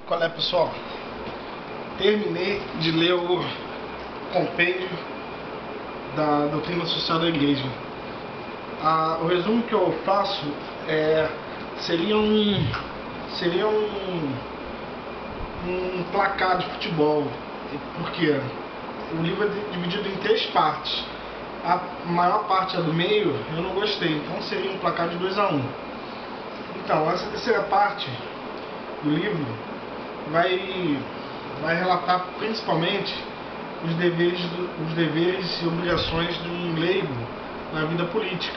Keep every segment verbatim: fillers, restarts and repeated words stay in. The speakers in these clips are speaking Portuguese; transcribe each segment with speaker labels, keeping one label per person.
Speaker 1: Qual é, pessoal? Terminei de ler o compêndio da doutrina social da igreja. Ah, o resumo que eu faço é, seria um seria um, um placar de futebol, porque o livro é dividido em três partes. A maior parte é do meio, eu não gostei, então seria um placar de dois a um. Então, essa terceira parte do livro vai, vai relatar principalmente os deveres, os deveres e obrigações de um leigo na vida política.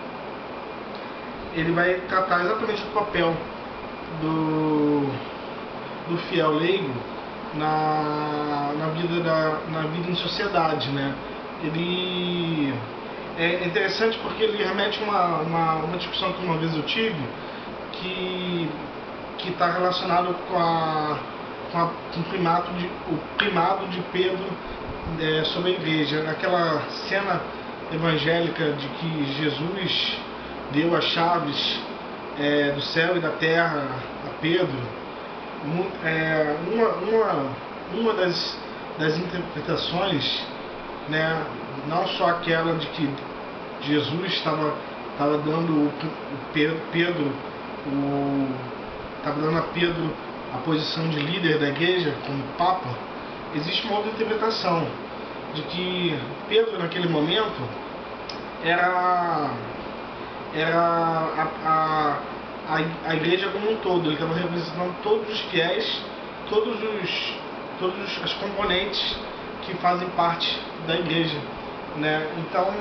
Speaker 1: Ele vai tratar exatamente do papel do, do fiel leigo na, na, vida da, na vida em sociedade, né? Ele é interessante porque ele remete a uma, uma, uma discussão que uma vez eu tive, que que está relacionado com, a, com, a, com o, primato de, o primado de Pedro é, sobre a igreja. Naquela cena evangélica de que Jesus deu as chaves é, do céu e da terra a Pedro, é, uma, uma, uma das, das interpretações, né, não só aquela de que Jesus estava estava dando o Pedro, Pedro o estava dando a Pedro a posição de líder da igreja como Papa. Existe uma outra interpretação de que Pedro naquele momento era era a, a, a, a igreja como um todo. Ele estava representando todos os fiéis, todos os todos as componentes que fazem parte da igreja, né? Então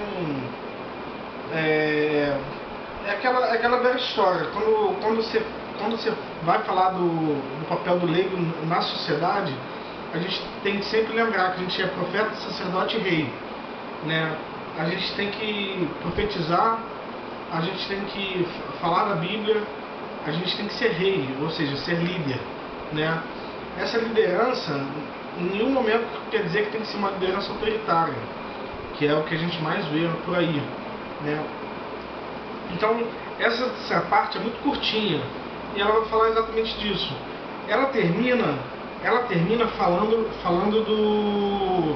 Speaker 1: é, é aquela é aquela velha história. Quando quando você quando você vai falar do, do papel do leigo na sociedade, a gente tem que sempre lembrar que a gente é profeta, sacerdote e rei, né? A gente tem que profetizar, a gente tem que falar da Bíblia, a gente tem que ser rei, ou seja, ser líder, né? Essa liderança, em nenhum momento quer dizer que tem que ser uma liderança autoritária, que é o que a gente mais vê por aí, né? Então, essa, essa parte é muito curtinha, e ela vai falar exatamente disso. Ela termina, ela termina falando, falando do,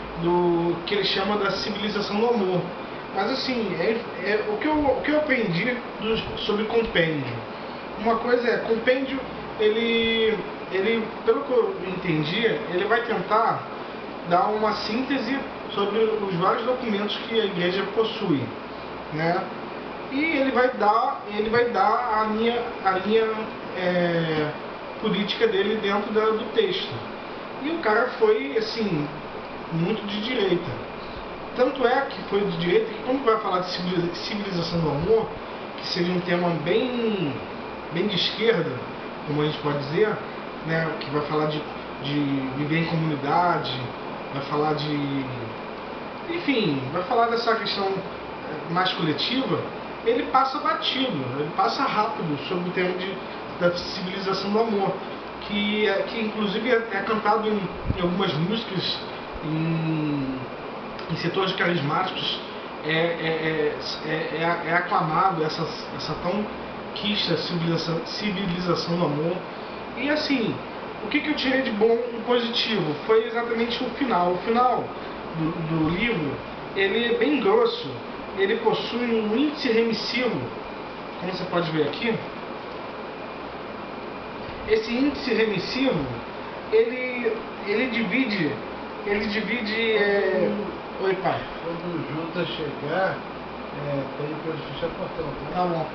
Speaker 1: do que ele chama da civilização do amor. Mas assim, é, é, o, que eu, o que eu aprendi do, sobre compêndio. Uma coisa é, compêndio, ele, ele, pelo que eu entendi, ele vai tentar dar uma síntese sobre os vários documentos que a igreja possui, né? E ele vai dar, ele vai dar a linha, a linha é, política dele dentro da, do texto. E o cara foi, assim, muito de direita. Tanto é que foi de direita que, quando vai falar de civilização do amor, que seria um tema bem, bem de esquerda, como a gente pode dizer, né, que vai falar de, de viver em comunidade, vai falar de... enfim, vai falar dessa questão mais coletiva. Ele passa batido, ele passa rápido sobre o tema de, da civilização do amor, que, que inclusive é, é cantado em, em algumas músicas, em, em setores carismáticos, é, é, é, é, é aclamado essa, essa tão quista civilização, civilização do amor. E assim, o que, que eu tirei de bom e positivo foi exatamente o final. O final do, do livro, ele é bem grosso. Ele possui um índice remissivo, como você pode ver aqui. Esse índice remissivo, ele, ele divide, ele divide... É... Oi, pai.
Speaker 2: Quando o Judas chegar, é, tem que fechar o portão, tá?
Speaker 1: Tá bom.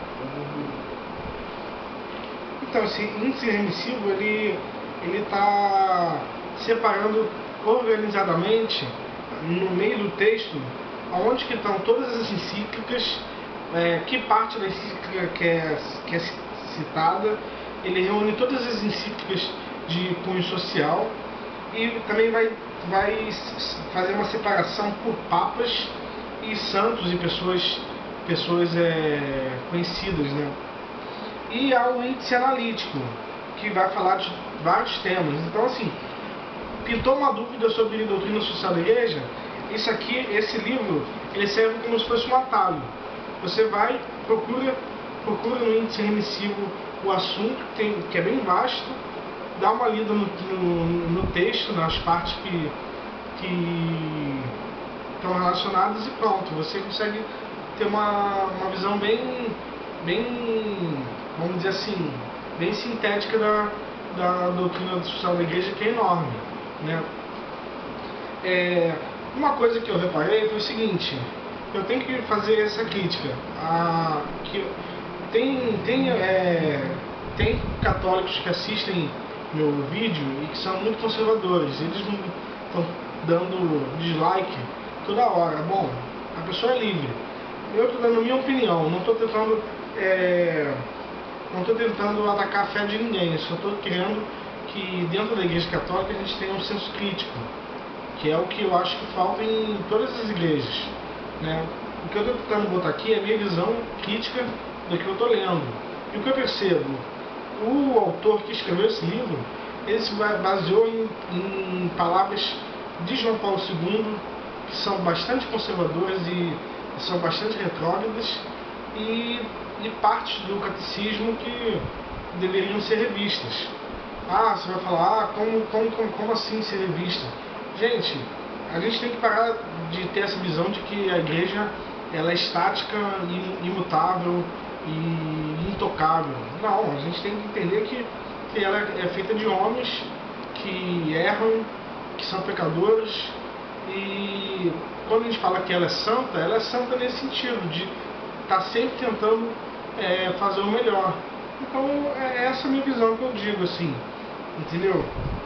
Speaker 1: Então, esse índice remissivo, ele ele está separando organizadamente, no meio do texto, onde que estão todas as encíclicas, é, que parte da encíclica que é, que é citada. Ele reúne todas as encíclicas de cunho social e também vai, vai fazer uma separação por papas e santos e pessoas, pessoas é, conhecidas, né? E há o índice analítico, que vai falar de vários temas. Então, assim, pintou uma dúvida sobre a doutrina social da igreja, isso aqui, esse livro, ele serve como se fosse um atalho. Você vai, procura, procura no índice remissivo o assunto, que, tem, que é bem vasto, dá uma lida no, no, no texto, nas partes que, que estão relacionadas e pronto, você consegue ter uma, uma visão bem, bem, vamos dizer assim, bem sintética da, da doutrina social da igreja, que é enorme, né? É, uma coisa que eu reparei foi o seguinte: eu tenho que fazer essa crítica. A, que tem, tem, é, tem católicos que assistem meu vídeo e que são muito conservadores. Eles não estão dando dislike toda hora. Bom, a pessoa é livre. Eu estou dando minha opinião, não estou tentando, é, não estou tentando atacar a fé de ninguém. Eu só estou querendo que dentro da Igreja Católica a gente tenha um senso crítico, que é o que eu acho que falta em todas as igrejas, né? O que eu estou tentando botar aqui é a minha visão crítica do que eu estou lendo. E o que eu percebo, o autor que escreveu esse livro, ele se baseou em, em palavras de João Paulo segundo, que são bastante conservadoras e são bastante retrógradas, e, e partes do catecismo que deveriam ser revistas. Ah, você vai falar, ah, como, como, como, como assim ser revista? Gente, a gente tem que parar de ter essa visão de que a igreja ela é estática, imutável e intocável. Não, a gente tem que entender que, que ela é feita de homens que erram, que são pecadores, e quando a gente fala que ela é santa, ela é santa nesse sentido, de estar sempre tentando é, fazer o melhor. Então é essa a minha visão que eu digo, assim, entendeu?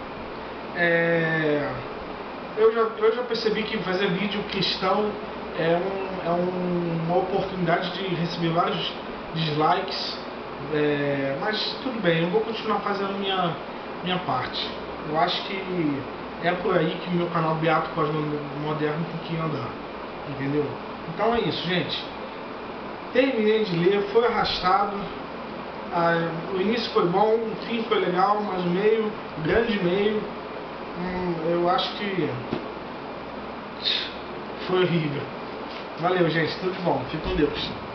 Speaker 1: É... Eu já, eu já percebi que fazer vídeo cristão é, um, é um, uma oportunidade de receber vários dislikes, é, mas tudo bem, eu vou continuar fazendo minha, minha parte. Eu acho que é por aí que o meu canal Beato Pós-Moderno tem que andar, entendeu? Então é isso, gente. Terminei de ler, foi arrastado. Ah, o início foi bom, o fim foi legal, mas o meio, o grande meio, Hum, eu acho que foi horrível. Valeu, gente. Tudo de bom. Fique com Deus.